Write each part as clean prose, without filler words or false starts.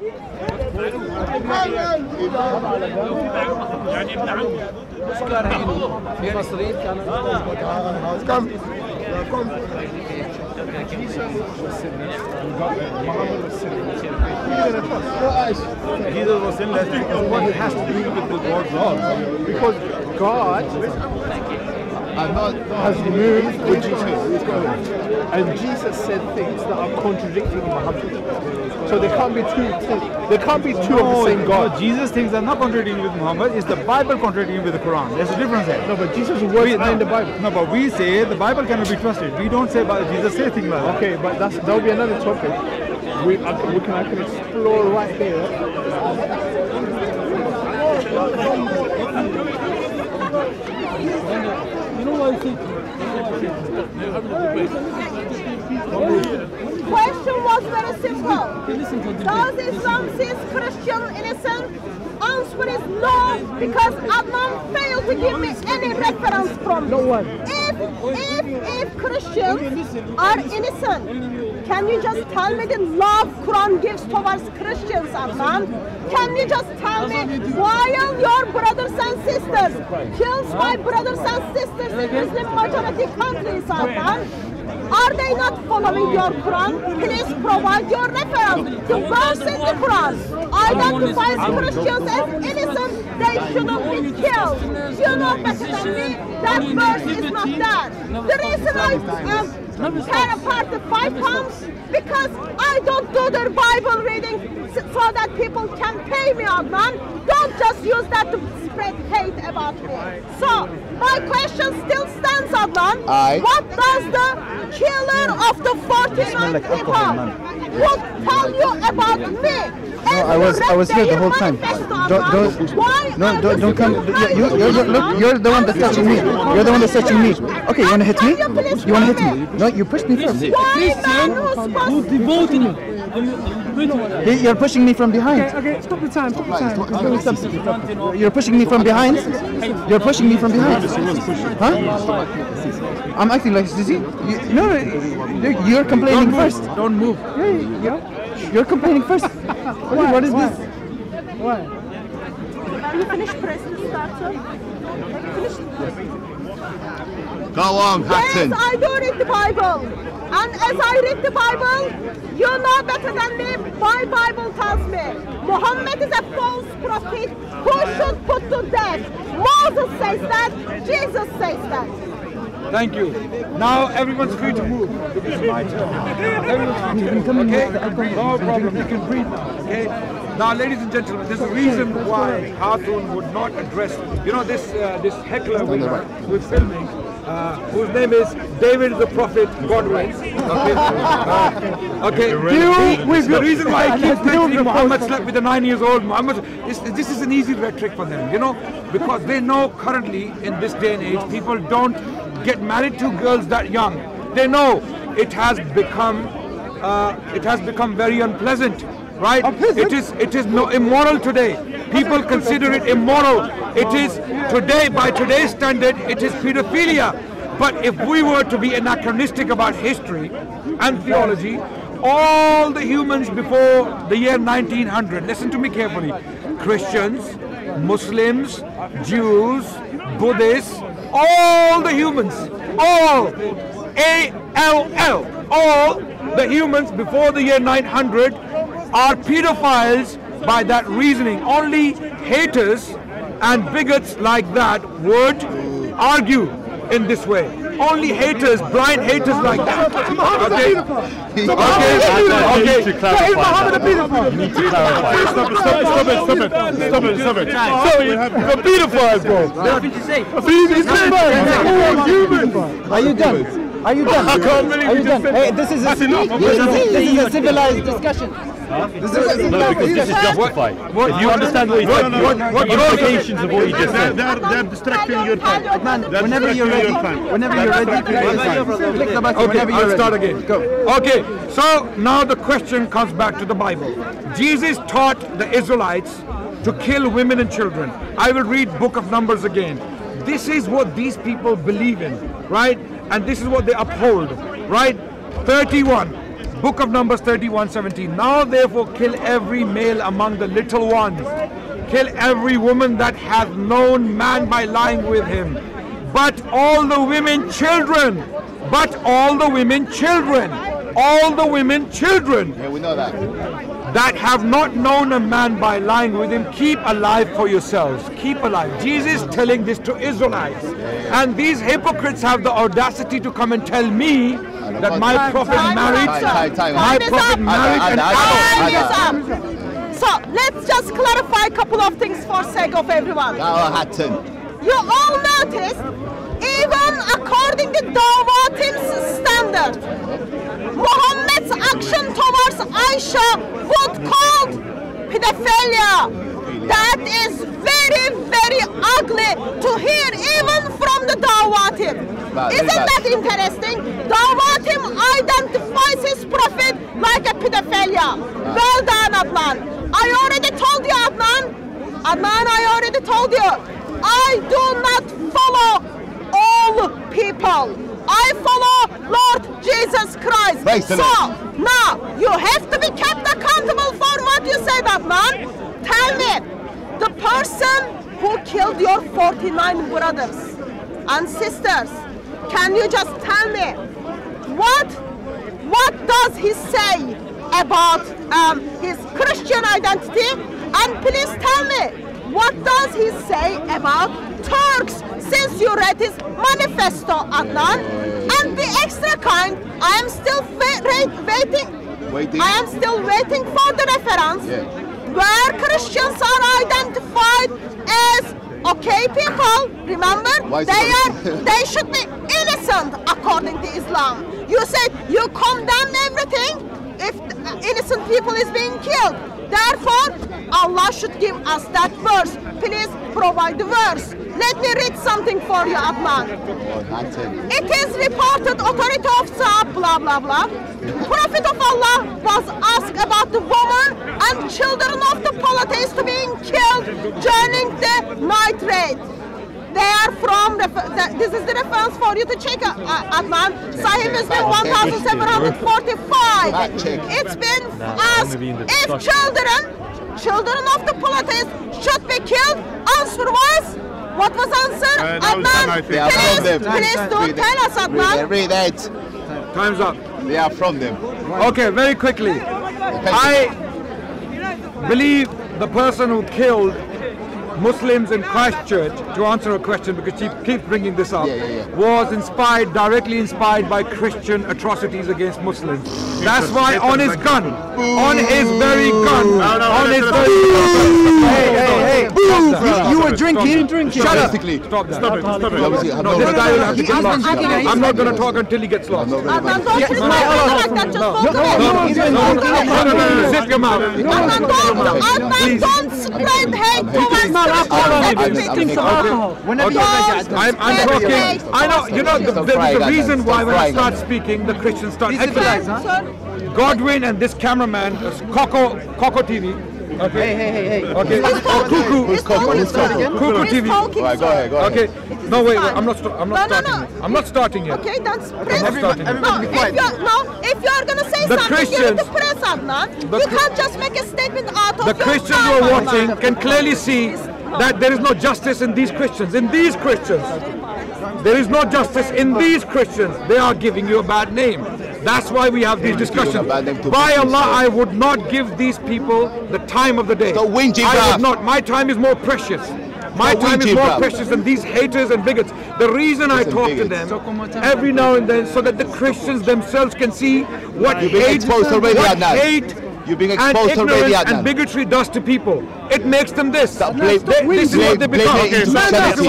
في مصريين كانوا Jesus was sinless because what he has to do with God's law. Because God has moved with Jesus. And Jesus said things that are contradicting Muhammad. So there can't be two of the same God. No, Jesus' things are not contradicting with Muhammad. It's the Bible contradicting with the Quran. There's a difference there. No, but Jesus' words are in the Bible. No, but we say the Bible cannot be trusted. We don't say Jesus say things like that. Okay, but that'll be another topic. I can explore right here. You know what I think? Question was very simple. Does Islam sees Christian innocent? Answer is no, because Adnan failed to give me any reference from No one. If Christians are innocent, can you just tell me the love Quran gives towards Christians, Adnan? Can you just tell me while your brothers and sisters kills my brothers and sisters in Muslim majority countries, Adnan? Are they not following your Quran? Please provide your reference. The verse in the Quran identifies Christians as innocent. They shouldn't be killed. You know better than me that verse is not there. The reason I tear apart the 5 pounds because I don't do their Bible reading so that people can pay me, Adnan. Don't just use that to spread hate about me. So, my question still stands, Adnan. What does the killer of the 49 people would tell you about me? No, I was here the whole time. Don't come. You're the one that's touching me. You're the one that's touching me. Okay, you wanna hit me? You wanna hit me? No, you pushed me first. Who devoted you? You're pushing me from behind. Okay, stop the time. You're pushing me from behind. You're pushing me from behind. Huh? I'm acting like Zizi. You're complaining first. Don't move. You're complaining first. Okay, what is this? Why? Can you finish pressing starter? Go on, Hatton. Yes, I do read the Bible. And as I read the Bible, you know better than me, my Bible tells me Muhammad is a false prophet who should put to death. Moses says that, Jesus says that. Thank you. Now everyone's free to move. It's my turn. Everyone's free to move. Okay? No problem. You can breathe now. Okay? Now, ladies and gentlemen, there's a reason why Hatun would not address, this heckler with filming, whose name is David the Prophet Godwin. Okay. The reason why he keeps mentioning Muhammad slept with a 9-year-old Muhammad, this is an easy rhetoric for them, because they know currently in this day and age, people don't get married to girls that young. They know it has become very unpleasant. Right? It is immoral today. People consider it immoral. It is today, by today's standard, it is pedophilia. But if we were to be anachronistic about history and theology, all the humans before the year 1900, listen to me carefully, Christians, Muslims, Jews, Buddhists, all the humans, all, A-L-L, all the humans before the year 900 are pedophiles by that reasoning. Only haters and bigots like that would argue in this way. Only haters, blind haters like that. Okay. You need to clarify. Stop it. The pedophiles, bro. Nothing to say. Are you done? Are you done? I can't believe you just said Hey, this is a civilized discussion. This is justified. If you understand what he said, what implications of what he just said? They're distracting your time. Whenever you're ready, click the button. Okay, I'll start again. Go. Okay, so now the question comes back to the Bible. Jesus taught the Israelites to kill women and children. I will read Book of Numbers again. This is what these people believe in, right? And this is what they uphold, right? 31. Book of Numbers 31:17. Now therefore kill every male among the little ones. Kill every woman that hath known man by lying with him. But all the women children. But all the women children. All the women children. Yeah, we know that. That have not known a man by lying with him, keep alive for yourselves. Keep alive. Jesus is telling this to Israelites. And these hypocrites have the audacity to come and tell me that my prophet married Time is up. an adult. So let's just clarify a couple of things for sake of everyone. Hatton. You all noticed, even according to Dawatim's standard, Muhammad's action towards Aisha was called pedophilia. That is very, very ugly to hear even from the Dawatim. Isn't that interesting? Dawatim identifies his prophet like a pedophilia. Well done, Adnan. I already told you, Adnan. Adnan, I already told you. I do not follow all people. I follow Lord Jesus Christ. So, now, you have to be kept accountable for what you said, Adnan. Tell me, the person who killed your 49 brothers and sisters, can you just tell me, what does he say about his Christian identity? And please tell me, what does he say about Turks? Since you read his manifesto, Adnan, and be extra kind, I am still waiting. I am still waiting for the reference where Christians are identified as okay people. Remember, they should be innocent according to Islam. You said you condemn everything if innocent people is being killed. Therefore, Allah should give us that verse. Please provide the verse. Let me read something for you, Adnan. It is reported, authority of Saab, blah, blah, blah. Prophet of Allah was asked about the woman and children of the polytheists being killed during the night raid. They are from, this is the reference for you to check, Adnan. Sahih Muslim 1745. It's been asked if children of the polytheists should be killed. Answer was, what was answer? Adnan, please don't tell us, Adnan. Read it. Time's up. They are from them. Okay, very quickly. I believe the person who killed Muslims in Christchurch, to answer a question because she keeps bringing this up, was directly inspired by Christian atrocities against Muslims. That's why on his gun, on his very gun, Hey, you were drinking. Shut up. Stop that. No, this guy will have to get lost. I'm not going to talk until he gets lost. Adnan, don't treat my brother like that. Just walk away. Zip your mouth. Adnan, don't spread hate towards Whenever I'm talking. I know. You know the reason why when I start speaking, the Christians start. Godwin and this cameraman, Coco TV. Okay. Hey. Okay. Cuckoo TV. Right, go ahead. Okay. No, wait. I'm not starting. I'm not starting yet. Okay, that's press. Everybody be quiet. If you're gonna say something, you need to press, Adnan. You can't just make a statement out of The Christians who are watching can clearly see that there is no justice in these Christians. There is no justice in these Christians. They are giving you a bad name. That's why we have these discussions. By Allah, I would not give these people the time of the day. I would not. My time is more precious. My time is more precious than these haters and bigots. The reason I talk to them every now and then so that the Christians themselves can see what hate You've been and exposed already, ignorance and bigotry does to people. It makes them this. This is what they become. Do you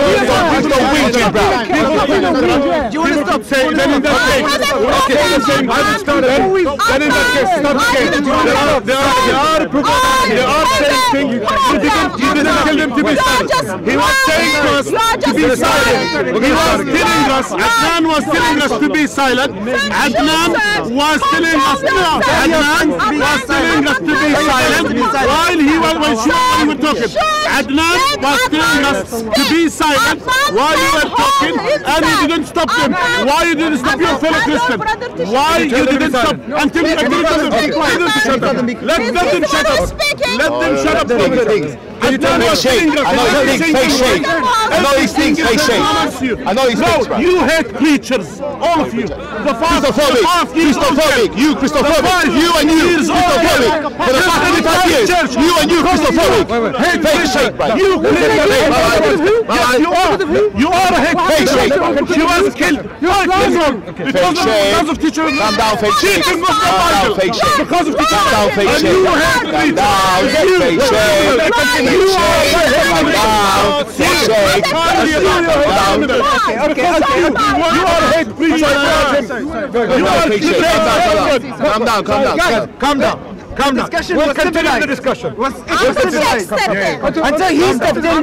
want to stop saying that in that case? I will start again. Then in that case, stop saying. They are saying things. He didn't tell them to be silent. He was saying to us to be silent. He was telling us, Adnan was telling us to be silent. Adnan was telling us to be silent while he was when we were talking. Adnan was telling us to be silent while you were talking, and you didn't stop them. Why you didn't stop your fellow Christian? Why you didn't stop until you shut up? Let them shut up. Let them shut up. Can you tell me shake? I know he thinks face shake. I know he thinks face shake. I know he thinks. No, you hate preachers, all of you. Christophobic. You Christophobic. You and you Christophobic. For the past 25 years, you and you Christophobic. Hate face shake, bro. You are a hate face shake. She was killed. Because of teacher. Calm down, face shake. Calm down, face shake. Because of teacher. Calm down, face shake. Calm down, face shake. You are a hate preacher. Calm down. We'll continue the discussion. Until he stepped in.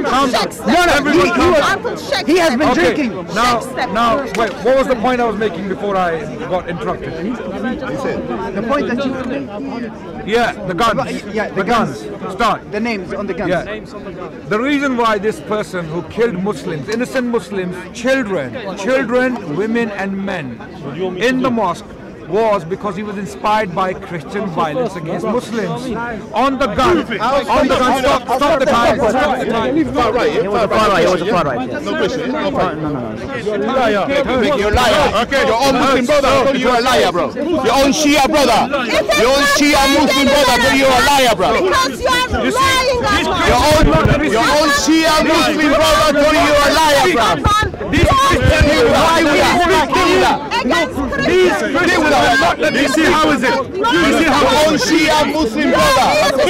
He has been drinking. Now, wait, what was the point I was making before I got interrupted? The point that you... Yeah, the guns. Yeah, the guns. Start. The names on the guns. Yeah. The reason why this person who killed Muslims, innocent Muslims, children, women and men in the mosque, was because he was inspired by Christian violence against Muslims. On the gun, stop the time. Far right. It was a far right. Yes. No question. No problem. No. You're a liar. Okay. Your own Muslim brother, you're a liar, bro. Your own Shia brother. Your own Shia Muslim brother, you're a liar, bro. Because you are lying. Your own Shia Muslim brother, you're a liar, bro. These Christians, why we let me see how is it. You see how your own Shia Muslim brother.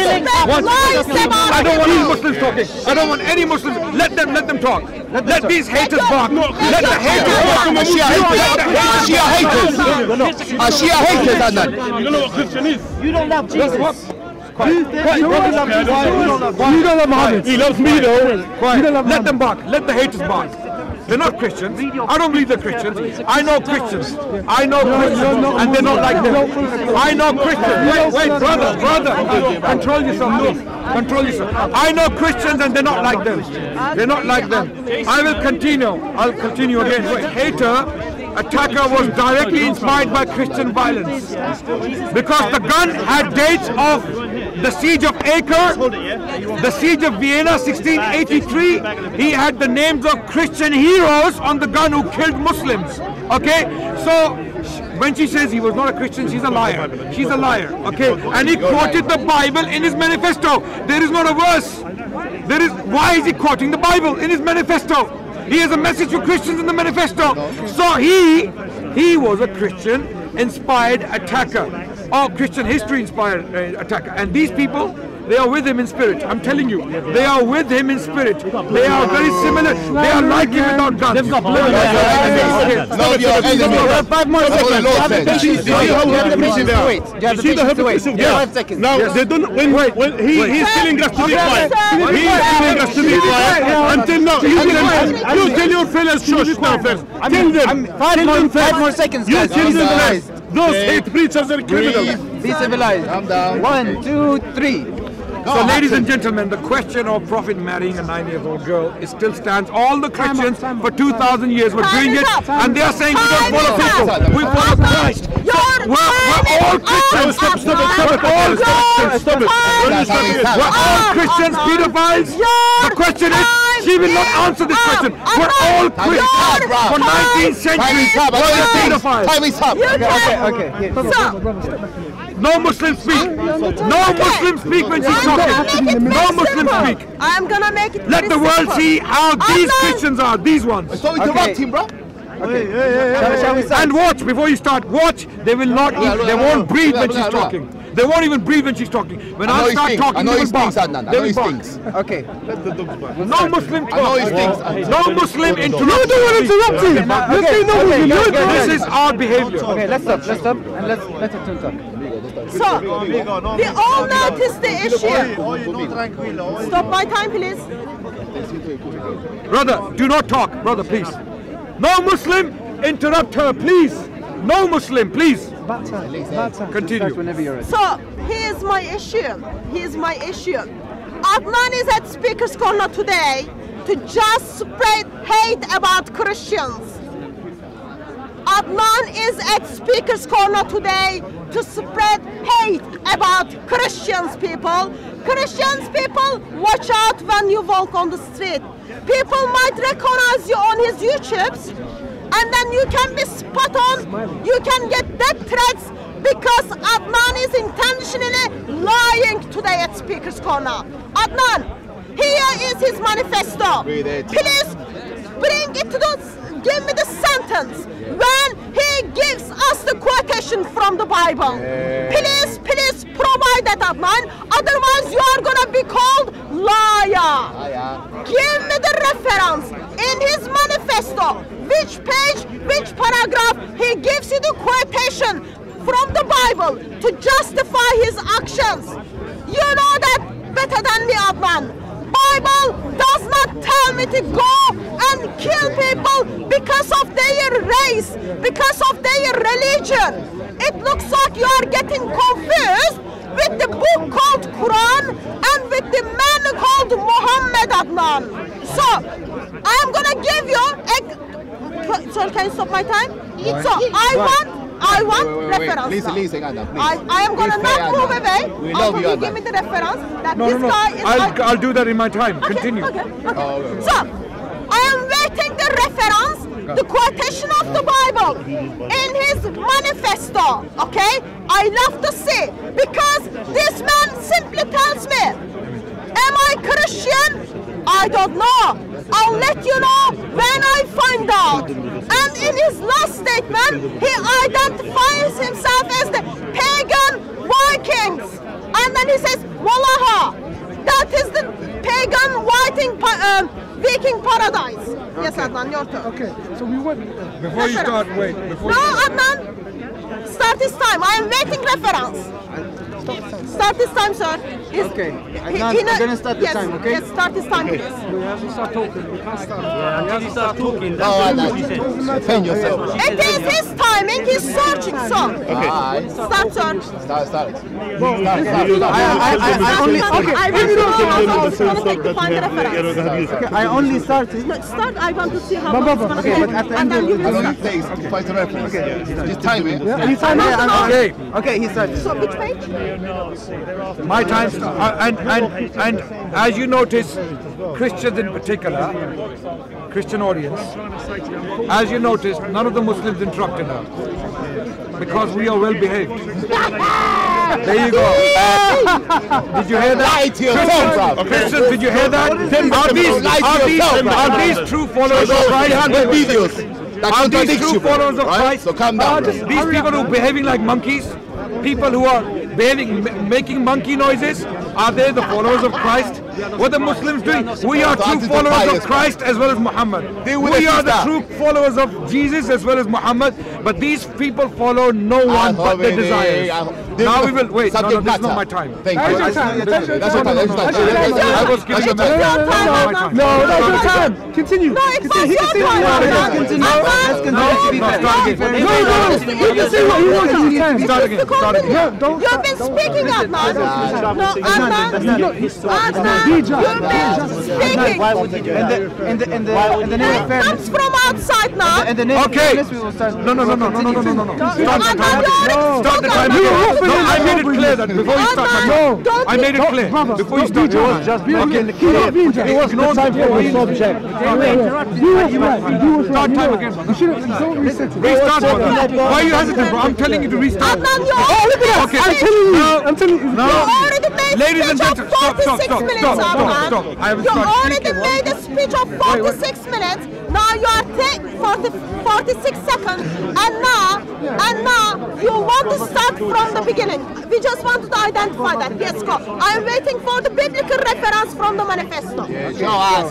I don't want any Muslims talking. I don't want any Muslims. Let them talk. Let these haters talk. Let the haters talk. Shia haters. Shia haters, Adnan. You don't know what Christian is. You don't love Jesus. You don't love Muhammad. He loves me though. Let them bark. Let the haters bark. They're not Christians. I don't believe they're Christians. I know Christians. And they're not like them. I know Christians. Wait, brother. Control yourself, please. Control yourself. I know Christians and they're not like them. They're not like them. I will continue. I'll continue again. Wait, attacker was directly inspired by Christian violence because the gun had dates of the siege of Acre, the siege of Vienna 1683. He had the names of Christian heroes on the gun who killed Muslims. Okay, so when she says he was not a Christian, she's a liar. She's a liar. Okay, and he quoted the Bible in his manifesto. There is not a verse. Why is he quoting the Bible in his manifesto? He has a message for Christians in the manifesto. So he was a Christian inspired attacker, or Christian history inspired attacker. And these people, they are with him in spirit. I'm telling you, they are with him in spirit. They are very similar. They are like him without guns. Love your enemy. 5 more seconds. You see the hypocrisy of 5 seconds. Now they don't. When he's telling us to be quiet. He is telling us to be quiet until now. You tell your fellows shush now first. Tell them. 5 more seconds, guys. You tell them first. Those hate preachers are criminals. Be civilized. Calm down. 1, 2, 3. So, ladies and gentlemen, the question of Prophet marrying a 9-year-old girl still stands. All the Christians for 2,000 years were doing it, and they are saying we don't follow people. We follow Christ. We're all Christians. Stop it. We're all Christians, pedophiles. The question is, she will not answer this question. We're all Christians for 19th century. We're pedophiles. Time is up. Okay. No Muslims speak. No Muslims speak when she's talking. No Muslims speak. I'm gonna make it. Let the world see how these Christians are. These ones. Don't interrupt him, bro. Shall we start? And watch before you start. Watch. They will not eat. They won't breathe when she's talking. They won't even breathe when she's talking. When I know I he start stinks. talking, I know they he will bark. stinks, Adnan. I They know he will bark. stinks. Okay. No Muslim I know he talk. stinks. No Muslim interrupt. You don't want to interrupt him. This is our behavior. Okay, let's stop, and let's let it turn talk. So, we all notice the issue. Stop my time, please. Brother, do not talk. Brother, please. No Muslim interrupt her, please. No Muslim, please. Continue. Whenever you're ready. So, here's my issue. Here's my issue. Adnan is at Speaker's Corner today to just spread hate about Christians. Adnan is at Speaker's Corner today to spread hate about Christians, people. Christians, people, watch out when you walk on the street. People might recognize you on his YouTubes, and then you can be spot on. You can get death threats because Adnan is intentionally lying today at Speaker's Corner. Adnan, here is his manifesto. Please bring it to the, give me the sentence when he gives us the quotation from the Bible. Please provide that, Adnan. Otherwise, you are gonna be called liar. Give me the reference in his manifesto. Which page, which paragraph he gives you the quotation from the Bible to justify his actions. You know that better than me, Adnan. Bible does not tell me to go and kill people because of their race, because of their religion. It looks like you are getting confused with the book called Quran and with the man called Muhammad, Adnan. So, I am gonna give you a... Sorry, can you stop my time? So, I want reference. Listen, Adnan, please. I am gonna not move away We love you, until you give Adnan. me the reference that No, this no, no. guy is... I'll do that in my time. Okay, Continue. Okay. So, I am waiting the reference, the quotation of the Bible in his manifesto, okay? I love to see, because this man simply tells me, am I Christian? I don't know. I'll let you know when I find out. And in his last statement, he identifies himself as the pagan Vikings. And then he says, Wallaha, that is the pagan Viking paradise. Yes, Adnan, your turn. Okay, so we went. Before you start, wait. Before No, you Adnan, start this time. I am waiting reference. Start this time, sir. Okay, Adnan, I'm gonna start this time, okay? Yes, start this time, please. We have to start talking. We can't start. Until you start talking, No, Adnan. Defend yourself. It is his timing. He's searching, sir. Alright. Start, sir. Start. I only I only started. No, start. I want to see how long it's gonna Okay, take. but at the And end then you of How will long start. it takes to find the reference? Just time it. Okay, Okay, he started. So which page? my time. And as you notice, Christians in particular, Christian audience, as you notice, none of the Muslims interrupted her because we are well behaved. There you go. Did you hear that? Lie to yourself, bro. Christians, did you hear that? Are these true followers of There's Christ? 300 videos that Are these contradict true you, bro. followers of Right? Christ? So calm down, bro. These people who are behaving like monkeys, people who are making monkey noises, are they the followers of Christ? What are Muslims doing? We are true followers of Christ as well as Muhammad. We are the true followers of Jesus as well as Muhammad. But these people follow no one but their desires. Now we will wait. No, this is not my time. Thank you. That's your time. I was giving a message. No, your time. Continue. No, it's not your time. Let's continue. Let's continue to be fair. start again. You can say what you want in your time. Start again. Start again. You've been speaking, Adnan. No, Adnan. You've been speaking. In the name of It fairness. comes from outside now. In the name of Okay. fairness, we will start. No. Start the time. Start the time. You No, open I it. made it clear that before you start. Don't I made it clear before you start. It was the time for the subject. You was right. Start time again. You should have reset it. Restart. Why are you hesitant, bro? I'm telling you to restart. Adnan, you already Okay. I'm telling you. You already made Ladies and speech of gentlemen, stop, 46 stop, minutes, stop, stop, Arman. stop. I haven't You started already speaking. made a speech of 46 minutes. Now you are 46 seconds, and now you want to start from the beginning. We just wanted to identify that. Yes, go. I am waiting for the biblical reference from the manifesto. Show us.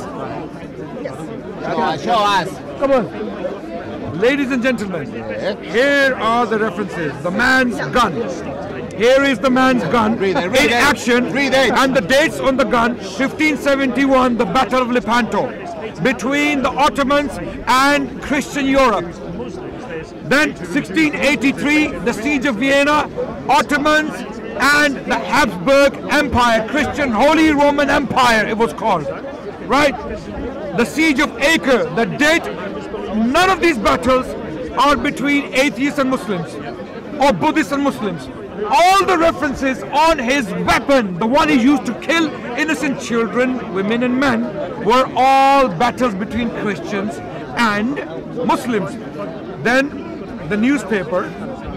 Show us. Come on. Ladies and gentlemen, here are the references. The man's gun. Here is the man's gun Read it, read in it. action, Read it. and the dates on the gun: 1571, the Battle of Lepanto, between the Ottomans and Christian Europe. Then 1683, the Siege of Vienna, Ottomans and the Habsburg Empire, Christian Holy Roman Empire it was called, right? The Siege of Acre, the date, none of these battles are between atheists and Muslims or Buddhists and Muslims. All the references on his weapon, the one he used to kill innocent children, women and men, were all battles between Christians and Muslims. Then the newspaper,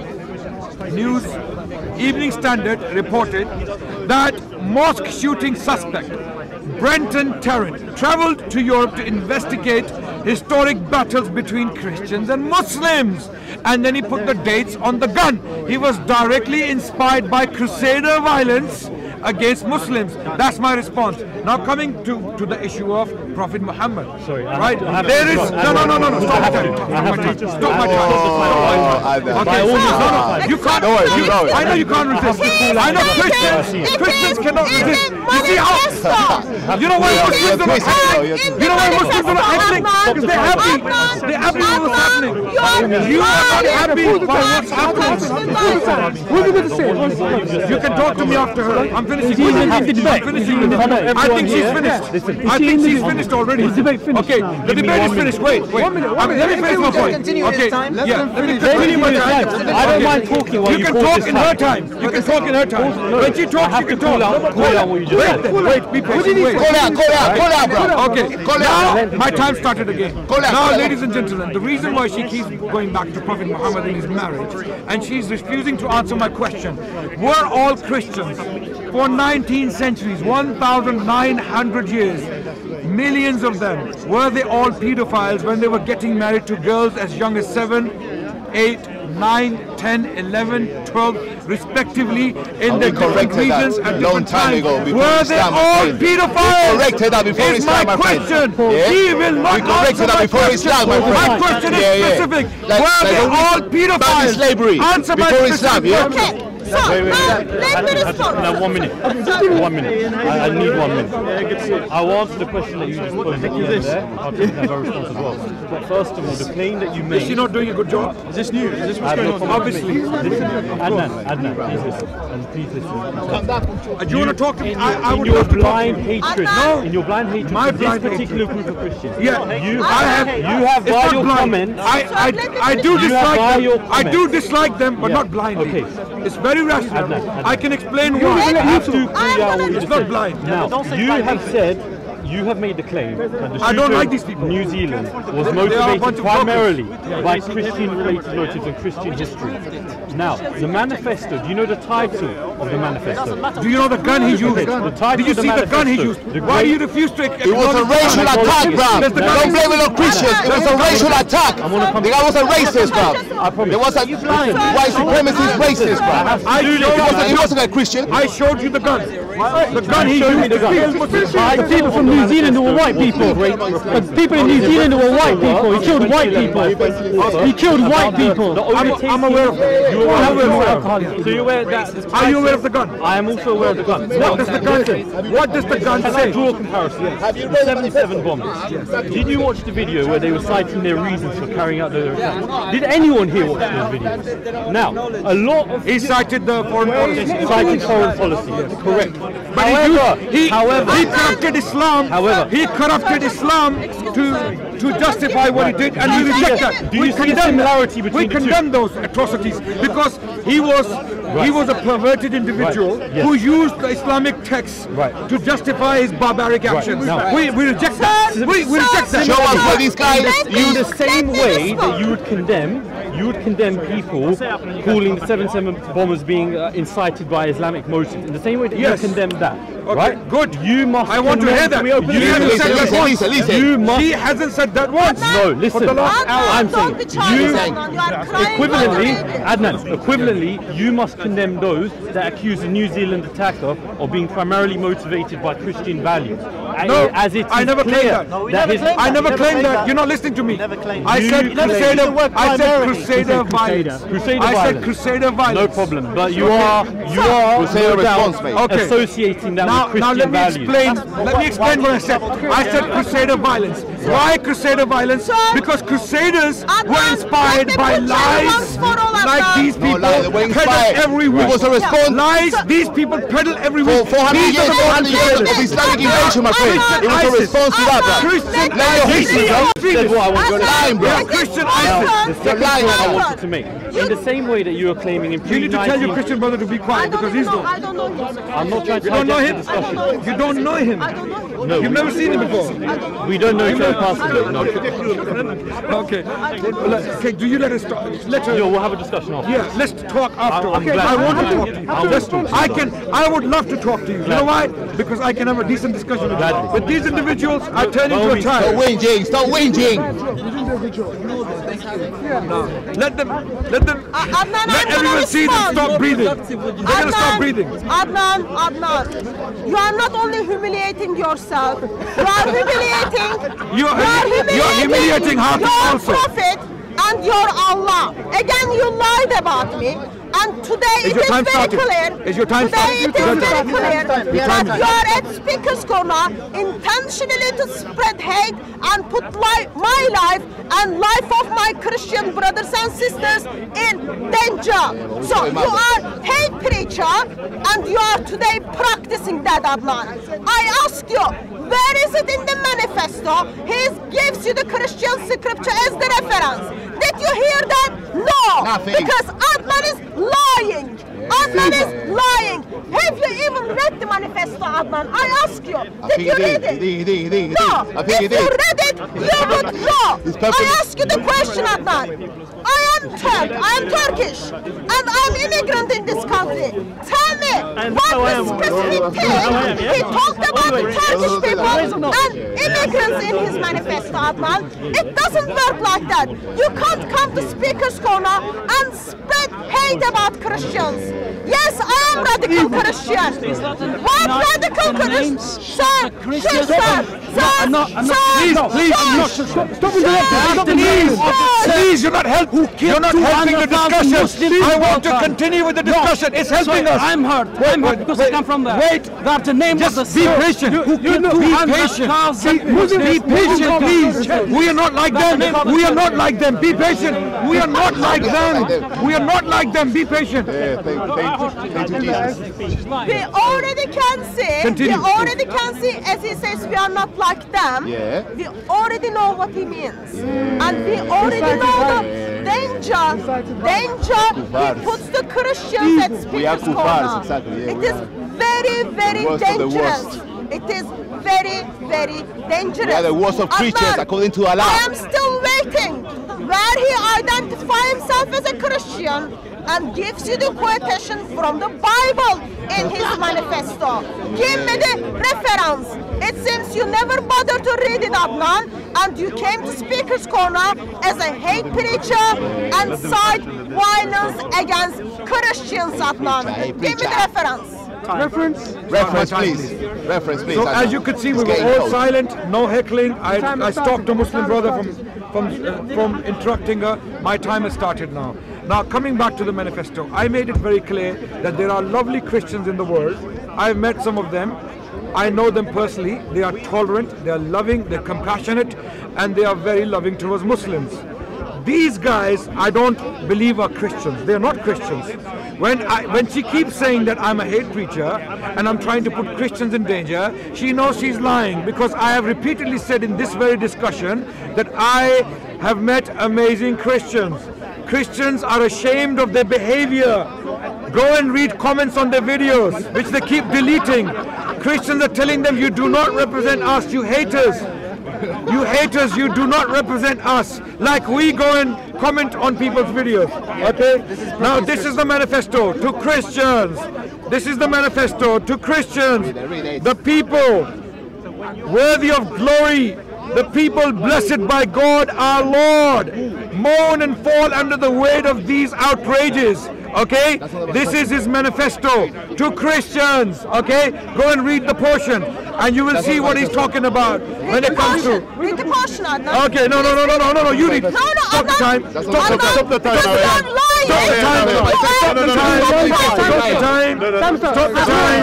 News Evening Standard, reported that mosque shooting suspect Brenton Tarrant traveled to Europe to investigate historic battles between Christians and Muslims. And then he put the dates on the gun. He was directly inspired by Crusader violence against Muslims. That's my response. Now coming to the issue of Prophet Muhammad. Sorry, right? There is no. Stop my time. Stop my time. Okay. No. You can't. I know you can't resist. I know Christians cannot resist. You see how? You know why Muslims are not acting? You know why Muslims are not acting? Because they're happy. They're happy with what's happening. You are not happy with what's happening. What are you going to say? You can talk to me after her. I'm finishing with her. I'm finishing with her. I think she's finished. I think she's finished already. Okay, the debate is finished. Wait. Let me finish my point. Okay, yeah, let me continue my time. I don't mind talking while you can talk in her time. You can talk in her time. When she talks, you can talk. Call out what you just said. Wait, be patient. Wait. Call out, bro. Okay, now my time started again. Now, ladies and gentlemen, the reason why she keeps going back to Prophet Muhammad and his marriage, and she's refusing to answer my question, were all Christians for 19 centuries, 1,900 years, millions of them, were they all pedophiles when they were getting married to girls as young as 7, 8, 9, 10, 11, 12, respectively, in the different regions at different times? Were they all pedophiles? Corrected that before is Islam, my my friend. question. Yeah? He will not We corrected answer that my before question. Islam, my friend. My question is specific. Were they all pedophiles? Back in slavery. Answer my Before specific Islam, yeah? question. Okay, so now let me respond. Now 1 minute. 1 minute. I need 1 minute. I will answer the question that you just posed there. I'll take that response as well. But first of all, the claim that you made. Is she not doing a good job? Is this new? Is this what's going on? Obviously. Adnan, please listen. And please listen. Do you want to talk to me? I In would your love to talk. blind hatred, No. in your blind hatred My for blind this particular group of Christians, Yeah, you I have. have It's by not your blind. comments. I do You have dislike by them. your I do comments. dislike them, but Yeah. not blindly. Okay. It's very rational. Adnan. I can explain I why. have to clear out what you It's just not said. blind. Now, you have made the claim that the I don't shooter like these people. in New Zealand was They are a motivated bunch of primarily jokers. by Christian-related motives and Christian history. Now, the manifesto, do you know the title of the manifesto? Do you know the gun he used? The title Did you of the see the gun he manifesto, used? the Why do you great- refuse to It was a acknowledge the racial gun? attack, bro. There's the gun. Don't blame it on Christians. It was a racial attack. The guy was a racist, bro. There was a white supremacist racist, bro. He wasn't a Christian. I showed you the gun. The gun he Show me used the to gun. kill Muslims. The people from New Zealand who were white people. The people in New Zealand who were white people. He killed white people. He killed white people. I'm aware of that. You are I'm aware of alcohol. that. So you're aware that? Are you aware of the gun? I am also aware of the gun. What does the gun say? What does the gun Can I say? draw a comparison? The 77 bombers. Did you watch the video where they were citing their reasons for carrying out their attack? Did anyone here watch those videos? Now, a lot of He cited the foreign policy. citing foreign policy. Correct. But he corrupted Islam. However- he corrupted Islam to justify what he did, and we reject that. Do you see a similarity between We the two? condemn those atrocities because he was a perverted individual Right. Yes. who used the Islamic texts Right. to justify his barbaric actions. Now- We reject that. We reject that. Show us where these guys in the same way that you would condemn you would condemn people calling the 7/7 bombers being incited by Islamic motives in the same way that you condemn that. Right? Good. You must. I want to hear that. She hasn't said that once. No, listen. For the last hour. I'm saying equivalently, you must condemn those that accuse the New Zealand attacker of being primarily motivated by Christian values. No, as it is I never claimed that. I never claimed that. You're not listening to me. I said crusader violence. I said crusader violence. No problem. But you are Crusader response, mate. associating that with Christian values. Let me explain what I said. I said crusader violence. Why crusader violence? Because crusaders were inspired by lies like these people peddle every week. It was a response. Lies these people peddle every week. For 400 years of Islamic invasion, my friend. It was a response to that, bro. Christian Let your history, bro. You're lying, bro. Christian You're lying. I wanted to make. In the same way that you are claiming in You need to tell your Christian brother to be quiet because he's not. I don't know him. I'm not trying to You don't know hijack him? the discussion. You don't know him. No, You've never seen him before. we don't know each other personally. No. Okay. Okay. Do you let us talk? Let her. Yo, we'll have a discussion after. Yeah, let's talk after. I'm glad. I want to talk to you. I would love to talk to you. You know why? Because I can have a decent discussion with you. But these individuals are turning to a Stop child. whinging. Stop whinging. Let everyone see them stop breathing. They're gonna stop breathing. Adnan, you are not only humiliating yourself, you are humiliating humiliating your also. prophet and your Allah. Again, you lied about me. And today it is very clear. Is your time today it is very clear that you are at Speaker's Corner intentionally to spread hate and put my life and life of my Christian brothers and sisters in danger. So you are hate preacher and you are today practicing that, Adnan. I ask you, where is it in the manifesto? He gives you the Christian scripture as the reference. Did you hear that? No. Nothing. Because Adnan is lying. Adnan is lying. Have you even read the manifesto, Adnan? I ask you. Did you read it? No. If you read it, you would know. I ask you the question, Adnan. I am Turk. I am Turkish. And I'm immigrant in this country. Tell me, what the specific thing he talked about Turkish people and immigrants in his manifesto, Adnan? It doesn't work like that. You can't come to Speaker's Corner and spread hate about Christians. Yes, I am radical Christian. What radical Christian? Sir, Please, you're not helping the discussion. I want to continue with the discussion. It's helping us. I'm hurt because I come from there. Wait. That's the name of the Be patient. Be patient, please. We are not like them. We are not like them. Be patient. We are not like them. We are not like them. Be patient. We already can see. Continue. We already can see, as he says, we are not like them. Yeah. We already know what he means, and we already know the danger. He puts the Christians at Speaker's Corner. Exactly. Yeah, It is very, very worst of the dangerous. worst. It is very, very dangerous. We are the worst of creatures, Adnan, according to Allah. I am still waiting. Where he identifies himself as a Christian and gives you the quotation from the Bible in his manifesto. Give me the reference. It seems you never bothered to read it, Adnan, and you came to Speaker's Corner as a hate preacher and cite violence against Christians, Adnan. Give me the reference. Reference, please. Reference, please. So as you could see, we were all silent, no heckling. I stopped a Muslim brother from interrupting her. My time has started now. Now, coming back to the manifesto, I made it very clear that there are lovely Christians in the world. I've met some of them. I know them personally. They are tolerant, they are loving, they're compassionate, and they are very loving towards Muslims. These guys, I don't believe are Christians. They're not Christians. When she keeps saying that I'm a hate preacher and I'm trying to put Christians in danger, she knows she's lying, because I have repeatedly said in this very discussion that I have met amazing Christians. Christians are ashamed of their behavior. Go and read comments on their videos, which they keep deleting. Christians are telling them, you do not represent us, you haters. You haters, you do not represent us. Like we go and comment on people's videos. Okay? Now this is the manifesto to Christians. This is the manifesto to Christians. The people worthy of glory, the people blessed by God our Lord, mourn and fall under the weight of these outrages. Okay, this is his manifesto to Christians. Okay, go and read the portion and you will see what he's talking about when it comes to. Read the portion, Adnan. Okay, no, you read. Stop the time. Stop the time. Stop the time. Stop the time.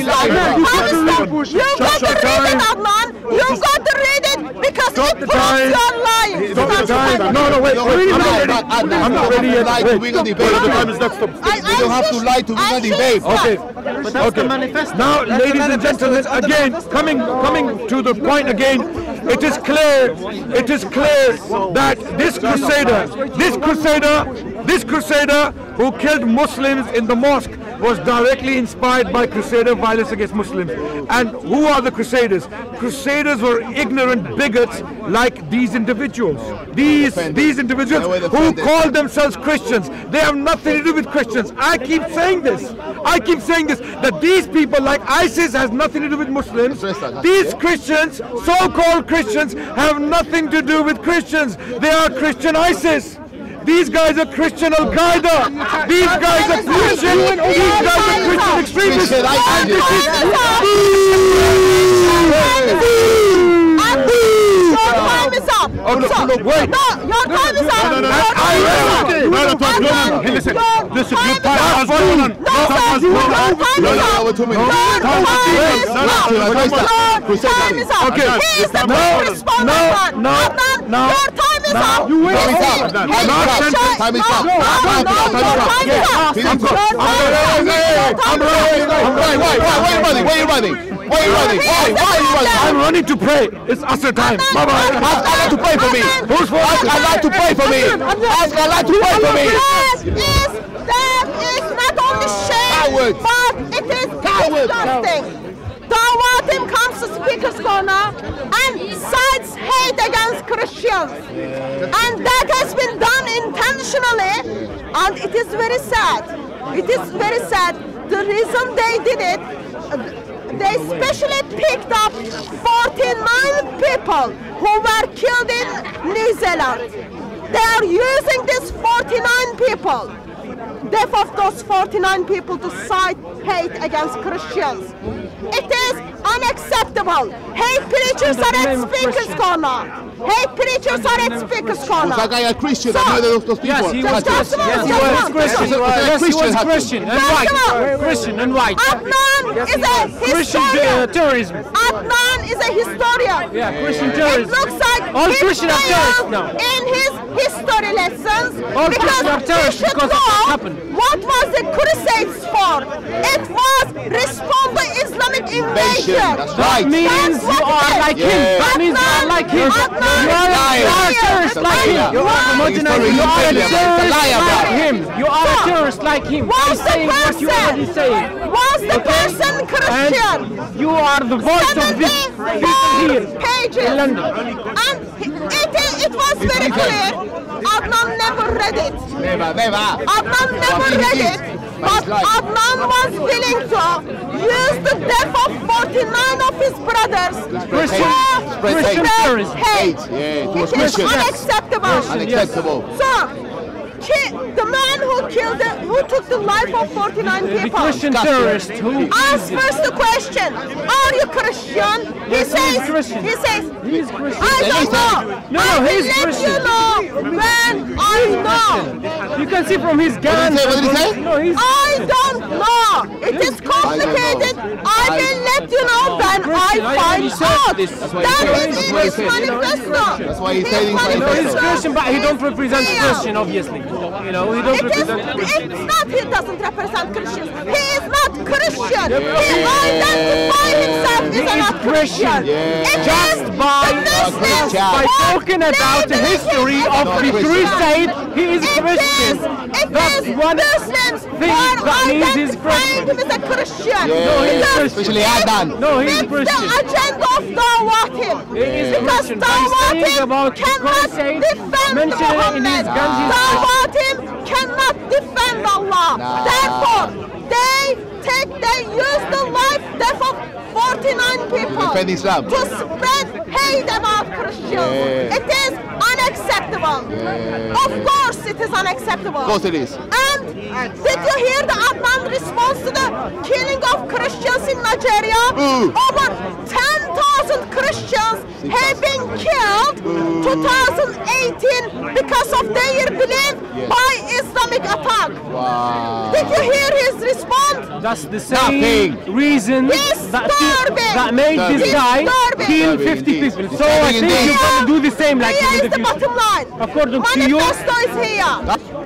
You've got to read it because it proves you're lying. Stop the time. No, wait. I'm not ready yet. We don't have to lie to win a debate. Okay. Now, ladies and gentlemen, again, coming to the point again, it is clear that this crusader who killed Muslims in the mosque was directly inspired by crusader violence against Muslims. And who are the crusaders? Crusaders were ignorant bigots like these individuals. These individuals who call themselves Christians. They have nothing to do with Christians. I keep saying this, that these people like ISIS has nothing to do with Muslims. These Christians, so-called Christians, have nothing to do with Christians. They are Christian ISIS. These guys are Christian Al-Qaeda. These guys are Christian. These guys are Christian extremists. And this is your time is up. Wait. No, your time is up. Listen, your time has gone. Okay. He's the respondent. Your time is up. You wait. Time is up. Why are you running? I'm running to pray. It's Asr time. Bye-bye. Ask Allah to pray for me. Ask Allah to pray for me. Ask Allah to pray for me. That is not only shame, but it is disgusting. Dawatim comes to Speaker's Corner and cites hate against Christians. And that has been done intentionally, and it is very sad. It is very sad. The reason they did it, they specially picked up 49 people who were killed in New Zealand. They are using these 49 people, death of those 49 people, to cite hate against Christians. It is unacceptable. Hate preachers are at Speaker's Corner. Hate preachers are at Speaker's Corner. That guy a Christian. I know those people. Yes, he was Christian. Yes, he was Christian and white. Christian and white. Adnan is a historian. Terrorism. Adnan is a historian. Yeah, Christian terrorism. It looks like all Christians are terrorists now. In his history lessons, all Christians are terrorists because of what happened. What was the Crusades for? It was respond to Islamic invasion. That's right. That means you are like him. That means you are like him. You are a terrorist like him. You are a terrorist like him. You are a terrorist like him. Was the what you already saying. Was the person Christian? And you are the voice of this people here in London. And it was very clear. Adnan never read it. Adnan never read it. But Adnan was willing to use the death of 49 of his brothers to spread hate. It is unacceptable. So, the man who took the life of 49 people. The Christian terrorist who ask first the question, are you Christian? He says, I don't know. No, he's Christian. You know when I know. You can see from his gun. What did he say? No, I don't know. It is complicated. I will let you know when I find out. That is in his manifesto. That's why he's saying he's Christian, but he don't represent Christian, obviously. You know, he don't represent Christian. It's not he doesn't represent Christians. He is not Christian. He identifies himself as not Christian. Just by talking about the history of the crusade, he is Christian. That's one Muslims thing are that means he's identifying him as a Christian. No, he's Because especially Adnan. No, he's it's Christian. the agenda of Dawatim. He is Because Christian, but he's saying Dawatim about cannot crusade, defend mentioning it in his Muhammad. Ganges. Dawatim cannot defend Allah. Therefore, they use the life death of 49 people Defend Islam. to spread hate about Christians. It is unacceptable. Of course it is unacceptable. Of course it is. And did you hear the Adnan response to the killing of Christians in Nigeria? Over 10,000 Christians have been killed 2018 because of their belief by Islamic attack. Wow. Did you hear his response? That's the same reason that made this guy kill 50 people. So I think you're going to do the same like Here in is the the future. bottom line. According to you, Manifesto is here.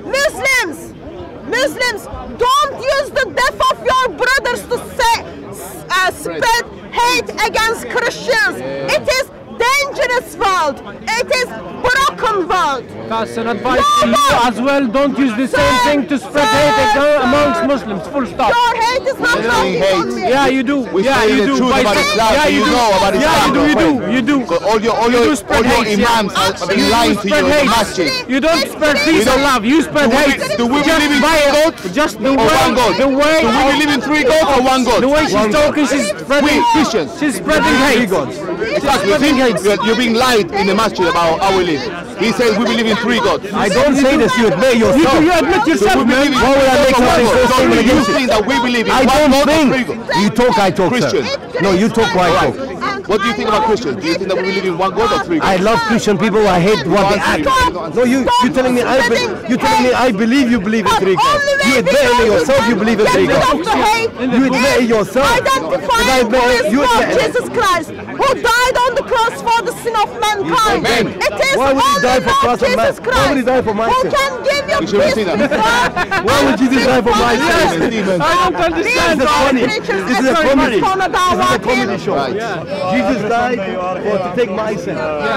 Muslims, don't use the death of your brothers to spread hate against Christians. It is dangerous world. It is broken world. that's an advice to you as well. Don't use the same thing to spread hate amongst Muslims. Full stop. Your hate is not working on me. Yeah, you do. We Yeah, say you the do. truth about Islam. Yeah, so you do. know about Yeah, Islam. you do. You do. So all your imams have been lying to you in the masjid. You don't spread peace and love. You spread hate. Do we believe in three gods? Just the Or way. one God? The way. Do we believe in three gods or one God? The way she's talking, she's spreading. We Christians. She's spreading hate. Exactly. You're being lied in the masjid about how we live. He says we believe in three gods. I don't say this, you admit yourself. You admit yourself, We man. believe in Why would I make something so So stupid you against it? think that we believe in I one don't God or three think. gods? You talk, I talk, Christian. sir. No, you talk, I talk. What do you think about Christians? Do you think that we believe in one God or three gods? I love Christian people. I hate what they act. No, you telling me you telling me I believe you believe in three gods. You admit it yourself. You believe in three gods. You admit it yourself. Identifying who is Lord Jesus Christ, who died on the cross for the sin of mankind. Amen. It is Why would he only die for Lord cross of man? Jesus Christ Why would he die for my who sin? can give you You should have peace seen with that. God. Why would Jesus die for my sin? Demons. I don't understand. This is funny. This is a comedy. This is a comedy show. Right. Jesus died to take my sin.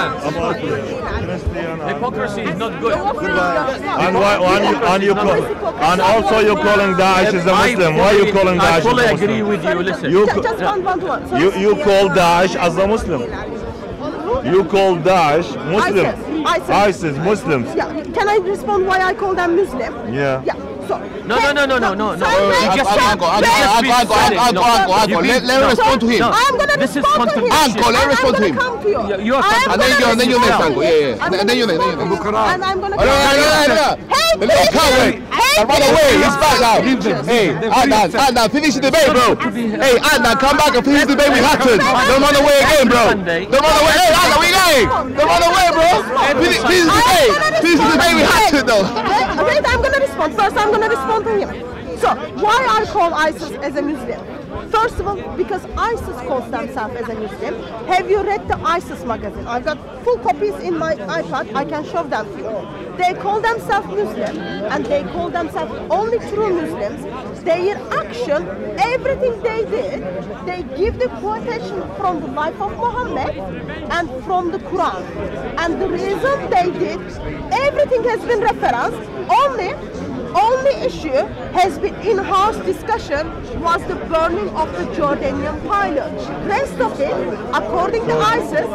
Hypocrisy is not good. And also you're calling Daesh as a Muslim. Why are you calling I Daesh fully as a agree Muslim? with you. Listen. Just one. So You call Daesh as a Muslim. You call Daesh Muslim. ISIS Muslims. Yeah. Can I respond why I call them Muslim? Yeah. So, No. Uncle, let her respond to him. I'm gonna This is respond to him. Uncle, let her respond to him. Come to you. You are And then you next, Uncle. Yeah. And then you next. And I'm gonna No. The little coward. Run away. He's back now. Hey, Adnan, finish the debate, bro. Hey, Adnan, come back and finish the debate with Hatton. Don't run away again, bro. Don't run away. Hey, Adnan, where you going? Don't run away, bro. Finish the debate. Finish the debate with Hatton, though. Wait, I'm gonna respond. First, I'm gonna respond to him. So, why I call ISIS as a Muslim? First of all, because ISIS calls themselves as a Muslim. Have you read the ISIS magazine? I've got full copies in my iPad. I can show them to you. They call themselves Muslim, and they call themselves only true Muslims. Their action, everything they did, they give the quotation from the life of Muhammad and from the Quran. And the reason they did, everything has been referenced. Only issue has been in-house discussion was the burning of the Jordanian pilot. Rest of it, according to ISIS,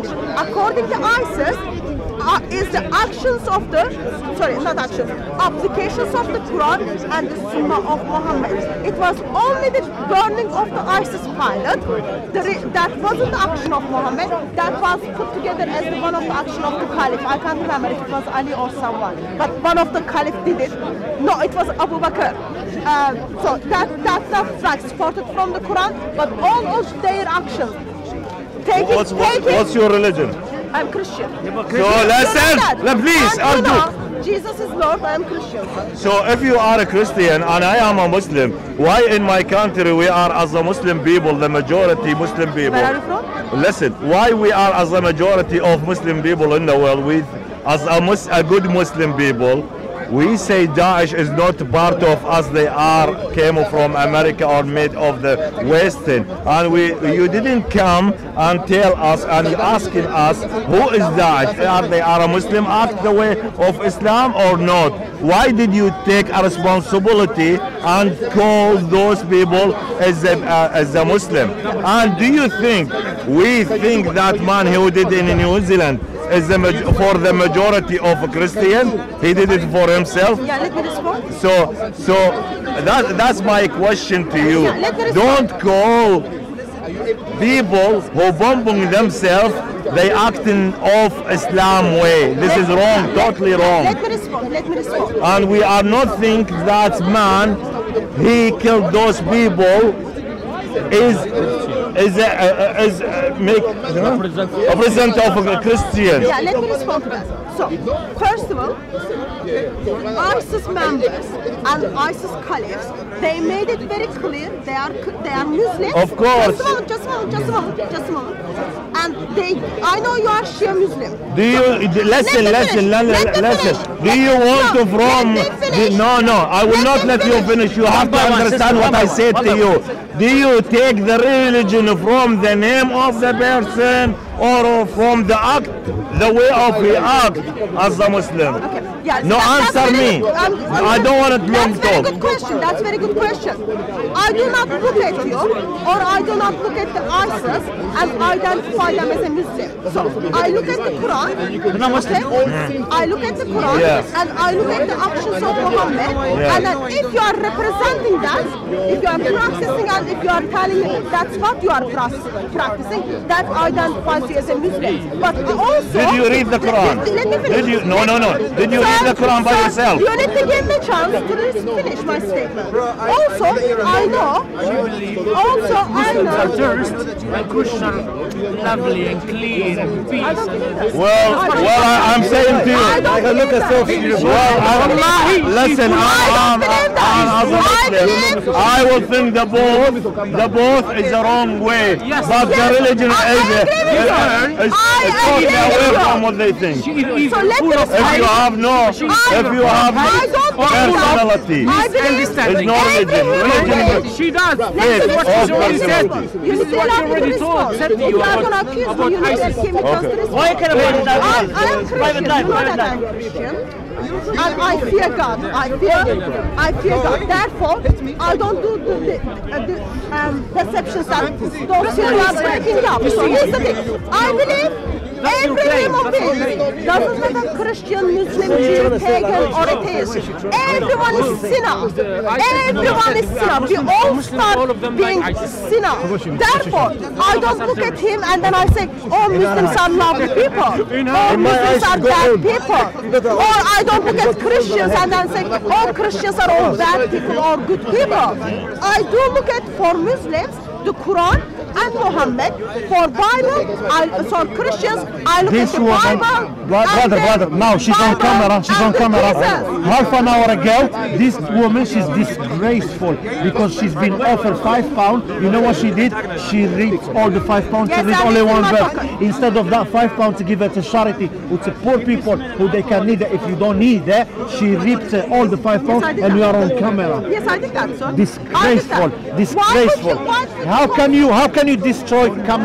is the actions of the, applications of the Quran and the Sunnah of Muhammad. It was only the burning of the ISIS pilot, that wasn't the action of Muhammad, that was put together as one of the action of the Caliph. I can't remember if it was Ali or someone, but one of the Caliph did it. No, it was Abu Bakr. So that's like supported from the Quran, but all of their actions. What's your religion? I'm Christian. So listen, please, argue. Jesus is Lord, I am Christian. So if you are a Christian and I am a Muslim, why in my country we are as a Muslim people, the majority Muslim people? Where are you from? Listen, why we are as a majority of Muslim people in the world, with as a good Muslim people, we say Daesh is not part of us. They came from America or made of the Western. And you didn't come and tell us and asking us who is Daesh? Are they a Muslim act the way of Islam or not? Why did you take a responsibility and call those people as a Muslim? And do you think we think that man who did in New Zealand is for the majority of Christian? He did it for himself. Yeah, let me respond. So that's my question to you. Yeah, let me respond. Don't call people who bombing themselves, they acting off Islam way. This is wrong, totally wrong. Let me respond. And we are not think that man, he killed those people is a present of a Christian. Yeah, let me respond to that. So, first of all, ISIS members and ISIS caliphs, they made it very clear they are Muslims. Of course. Just a moment. And I know you are Shia Muslim. Do you listen? Do you want to No, I will not let you finish. You have to understand what I said to you. Do you take the religion from the name of the person or from the act, the way of the act as a Muslim? Okay. Yes, no, answer me. I don't want to long talk. That's very good question. I do not look at you or I do not look at the ISIS and identify them as a Muslim. So I look at the Quran. Okay? I look at the Quran and I look at the actions of Muhammad. And then if you are representing that, if you are practicing and if you are telling me that's what you are practicing, that identifies you as a Muslim. But also, did you read the Quran? Let me finish. Did you? No. Did you read the Quran by yourself? You need to give me a chance to finish my statement. Also, I know. My Christian are lovely and clean and peace. Well, I'm saying to you. Listen, I will think the both is the wrong way. But the religion is totally away from what they think. If you have personality, it's not religion. She does. This is what she already said. This is what she already said to you about ISIS. Why can I am Christian. You know that I'm Christian. And I fear God. I fear God. Therefore, I don't do the deceptions that those who are breaking up. So here's the thing. I believe every human being, doesn't matter Christian, Muslim, Jew, pagan, or atheist. Everyone is sinner. Everyone is sinner. We all start being sinner. Therefore, I don't look at him and then I say, oh, Muslims are lovely people. Oh, Muslims are bad people. Or I don't look at Christians and then say, oh, Christians are all bad people or good people. I do look at, for Muslims, the Quran and Muhammad. For Bible, for Christians, I look at the Bible. Brother, now she's on camera. Half an hour ago, this woman, she's disgraceful because she's been offered £5. You know what she did? She reads all the £5. She reads only one verse. Instead of that £5 to give it to charity, with the poor people who they can need it. If you don't need it, she ripped all the £5 and you are on camera. Yes, I did that, sir. Disgraceful. How can you destroy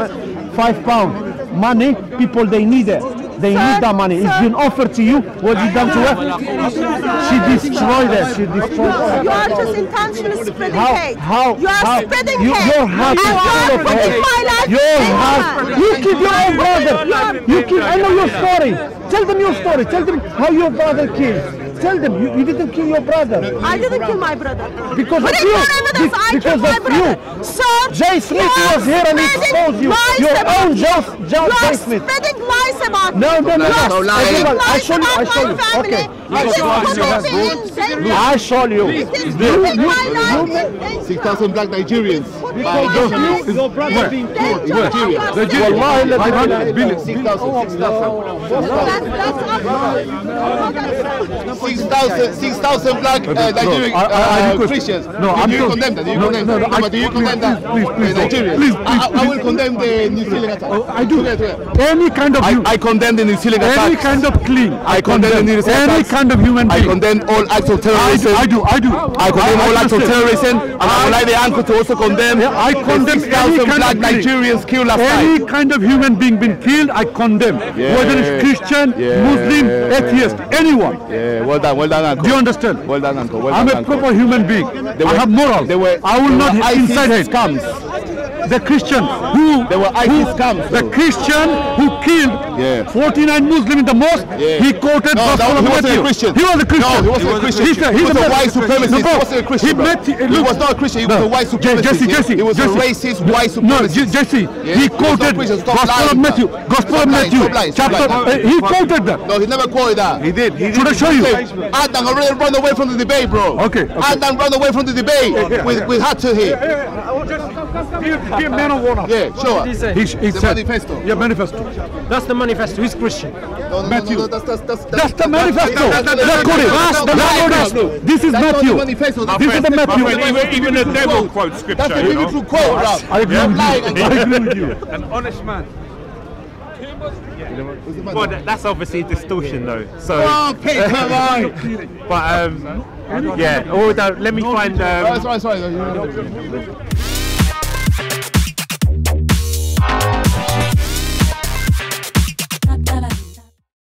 £5 money? People, they need it. They need that money. It's been offered to you. What you done to her? She destroyed it. She destroyed it. You are just intentionally spreading hate. You are spreading hate. Your heart is full of hate. Your heart. You killed your own brother. I know your story. Tell them your story. Tell them how your brother killed. Tell them you didn't kill your brother. I didn't kill my brother. Because of you. Because of you. Sir, Jay Smith was here and he exposed you. Your own Jay Smith. Spreading lies about me. No. I show you. Okay. I show you. 6,000 black Nigerians. Your brother being killed. Wallahi, 6,000 black Nigerian Christians. No, do you condemn that? Do you condemn that? Nigerians. I will condemn the New Zealand attack. I do. Any kind of I condemn the New Zealand attack. Any kind of clean. I condemn the New Zealand attack. kind of human being. I condemn all acts of terrorism. I do. I condemn all acts of terrorism, and I would like the uncle to also condemn. I condemn 6,000 black Nigerians killed last night. Any kind of human being been killed, I condemn. Whether it's Christian, Muslim, atheist, anyone. Yeah, well done, uncle. Do you understand? Well done, uncle. Well I'm done, a proper human being. I have morals. I will not incite hate. The Christian who the Christian who killed 49 Muslims in the mosque, he quoted Gospel of Matthew. He was a Christian. No, he wasn't a Christian. He was a white supremacist. He wasn't a Christian. He was not a Christian. He was a white supremacist. Jesse, he was a racist white supremacist. No, Jesse, he quoted Gospel of Matthew. Gospel of Matthew. Chapter. He quoted that. No, he never quoted that. He did. Should I show you? Adam already run away from the debate, bro. Okay. Adam run away from the debate with Hatter here. Give man of water. Yeah, sure. He the said, manifesto. Yeah, manifesto. That's the manifesto. Who's Christian? Matthew. That's the manifesto. This is Matthew. This is the Matthew. Even the devil quotes scripture. That's the biblical quote, bro. I agree with you. An honest man. Well, that's obviously distortion, though. So, come on. but yeah. Let me find. Sorry.